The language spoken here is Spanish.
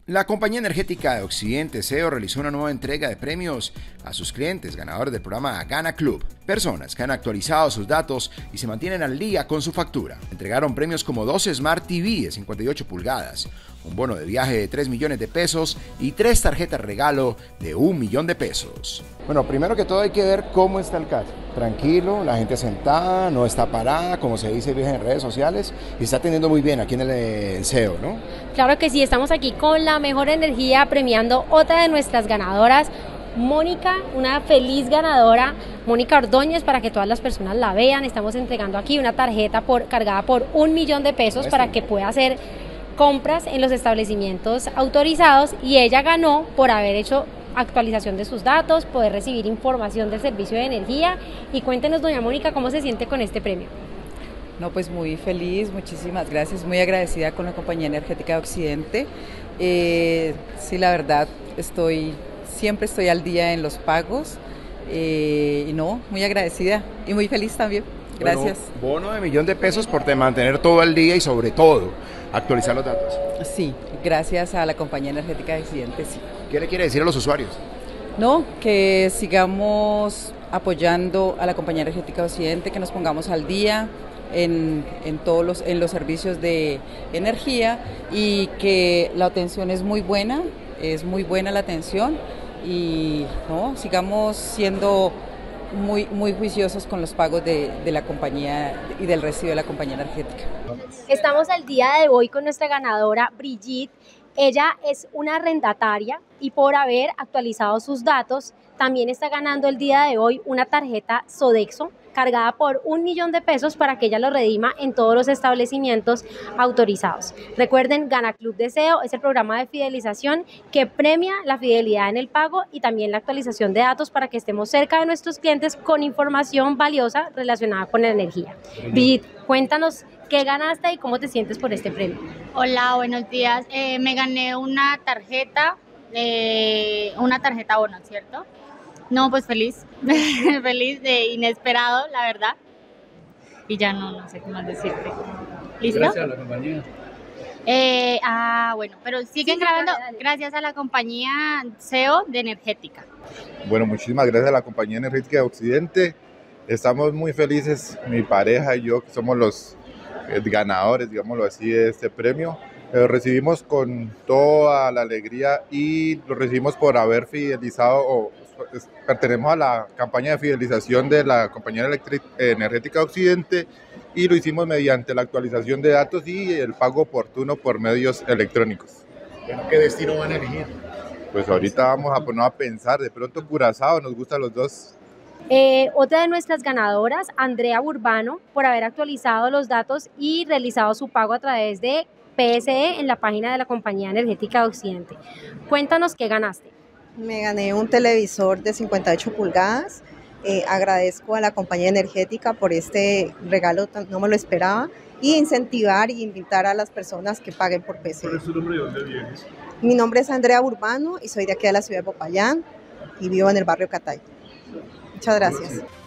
La compañía energética de Occidente, SEO, realizó una nueva entrega de premios a sus clientes ganadores del programa Gana Club, personas que han actualizado sus datos y se mantienen al día con su factura. Entregaron premios como 2 Smart TV de 58 pulgadas, un bono de viaje de 3 millones de pesos y 3 tarjetas regalo de 1 millón de pesos. Bueno, primero que todo hay que ver cómo está el caso. Tranquilo, la gente sentada, no está parada, como se dice en redes sociales, y está atendiendo muy bien aquí en el SEO, ¿no? Claro que sí, estamos aquí con la mejor energía premiando otra de nuestras ganadoras, Mónica, una feliz ganadora, Mónica Ordóñez, para que todas las personas la vean. Estamos entregando aquí una tarjeta cargada por 1 millón de pesos para que pueda hacer compras en los establecimientos autorizados, y ella ganó por haber hecho actualización de sus datos, poder recibir información del servicio de energía. Y cuéntenos, doña Mónica, ¿cómo se siente con este premio? No, pues muy feliz, muchísimas gracias, muy agradecida con la Compañía Energética de Occidente. Sí, la verdad, siempre estoy al día en los pagos, y no, muy agradecida y muy feliz también. Gracias. Bueno, bono de 1 millón de pesos por mantener todo al día y sobre todo actualizar los datos. Sí, gracias a la Compañía Energética de Occidente, sí. ¿Qué le quiere decir a los usuarios? No, que sigamos apoyando a la Compañía Energética de Occidente, que nos pongamos al día en los servicios de energía, y que la atención es muy buena la atención, y no, sigamos siendo muy juiciosos con los pagos de la compañía y del recibo de la compañía energética. Estamos al día de hoy con nuestra ganadora Brigitte. Ella es una arrendataria y por haber actualizado sus datos también está ganando el día de hoy una tarjeta Sodexo cargada por 1 millón de pesos para que ella lo redima en todos los establecimientos autorizados. Recuerden, Gana Club de SEO es el programa de fidelización que premia la fidelidad en el pago y también la actualización de datos para que estemos cerca de nuestros clientes con información valiosa relacionada con la energía. Brigitte, cuéntanos qué ganaste y cómo te sientes por este premio. Hola, buenos días. Me gané una tarjeta bono, ¿cierto? No, pues feliz, feliz, inesperado, la verdad. Y ya no sé qué más decirte. ¿Listo? Gracias a la compañía. Bueno, pero siguen grabando gracias a la compañía SEO de Energética. Bueno, muchísimas gracias a la Compañía Energética de Occidente. Estamos muy felices, mi pareja y yo, que somos los ganadores, digámoslo así, de este premio. Lo recibimos con toda la alegría y lo recibimos por haber fidelizado pertenecemos a la campaña de fidelización de la Compañía Energética de Occidente, y lo hicimos mediante la actualización de datos y el pago oportuno por medios electrónicos. Bueno, ¿qué destino van a elegir? Pues ahorita vamos a poner a pensar, de pronto Curazao, nos gustan los dos. Otra de nuestras ganadoras, Andrea Urbano, por haber actualizado los datos y realizado su pago a través de PSE en la página de la Compañía Energética de Occidente. Cuéntanos qué ganaste. Me gané un televisor de 58 pulgadas. Agradezco a la compañía energética por este regalo, no me lo esperaba, y incentivar y invitar a las personas que paguen por PSE. ¿Cuál es tu nombre y dónde vienes? Mi nombre es Andrea Urbano y soy de aquí de la ciudad de Popayán y vivo en el barrio Catay. Muchas gracias.